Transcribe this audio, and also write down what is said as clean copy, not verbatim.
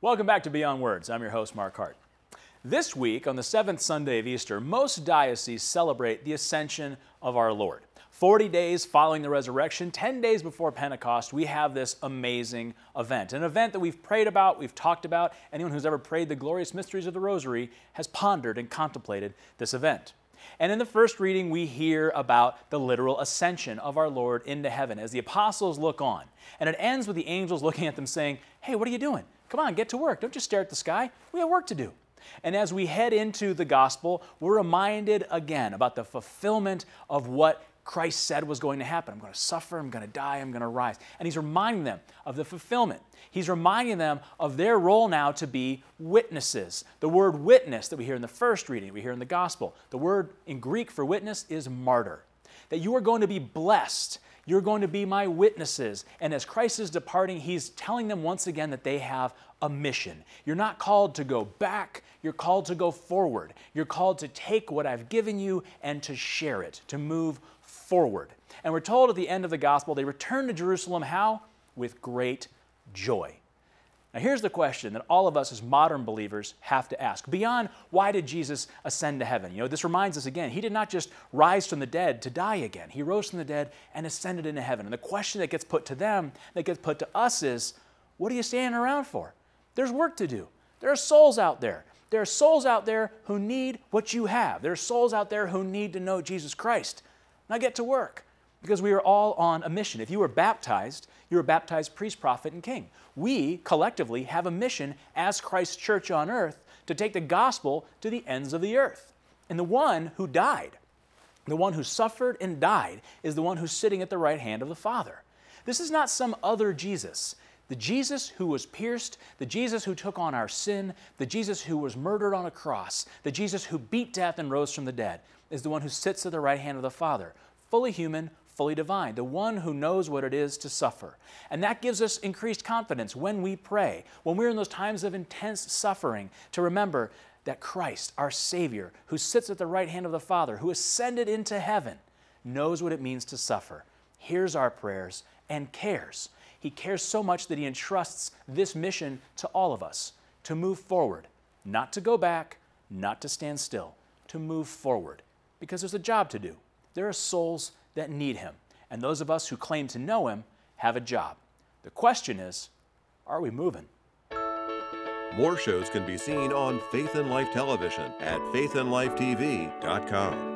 Welcome back to Beyond Words. I'm your host, Mark Hart. This week, on the seventh Sunday of Easter, most dioceses celebrate the ascension of our Lord. 40 days following the resurrection, 10 days before Pentecost, we have this amazing event. An event that we've prayed about, we've talked about. Anyone who's ever prayed the glorious mysteries of the Rosary has pondered and contemplated this event. And in the first reading, we hear about the literal ascension of our Lord into heaven as the apostles look on. And it ends with the angels looking at them saying, "Hey, what are you doing? Come on, get to work. Don't just stare at the sky. We have work to do." And as we head into the gospel, we're reminded again about the fulfillment of what Christ said was going to happen. I'm going to suffer, I'm going to die, I'm going to rise. And he's reminding them of the fulfillment. He's reminding them of their role now to be witnesses. The word witness that we hear in the first reading, we hear in the gospel, the word in Greek for witness is martyr. That you are going to be blessed. You're going to be my witnesses. And as Christ is departing, he's telling them once again that they have a mission. You're not called to go back. You're called to go forward. You're called to take what I've given you and to share it, to move forward. And we're told at the end of the gospel, they returned to Jerusalem, how? With great joy. Now here's the question that all of us as modern believers have to ask. Beyond why did Jesus ascend to heaven? This reminds us again, he did not just rise from the dead to die again. He rose from the dead and ascended into heaven. And the question that gets put to them, that gets put to us is, what are you standing around for? There's work to do. There are souls out there. There are souls out there who need what you have. There are souls out there who need to know Jesus Christ. Now get to work, because we are all on a mission. If you were baptized priest, prophet, and king. We collectively have a mission as Christ's church on earth to take the gospel to the ends of the earth. And the one who died, the one who suffered and died, is the one who's sitting at the right hand of the Father. This is not some other Jesus. The Jesus who was pierced, the Jesus who took on our sin, the Jesus who was murdered on a cross, the Jesus who beat death and rose from the dead, is the one who sits at the right hand of the Father, fully human, fully divine, the one who knows what it is to suffer. And that gives us increased confidence when we pray, when we're in those times of intense suffering, to remember that Christ, our Savior, who sits at the right hand of the Father, who ascended into heaven, knows what it means to suffer, hears our prayers, and cares. He cares so much that he entrusts this mission to all of us, to move forward, not to go back, not to stand still, to move forward, because there's a job to do. There are souls that need him, and those of us who claim to know him have a job. The question is, are we moving? More shows can be seen on Faith and Life Television at faithandlifetv.com.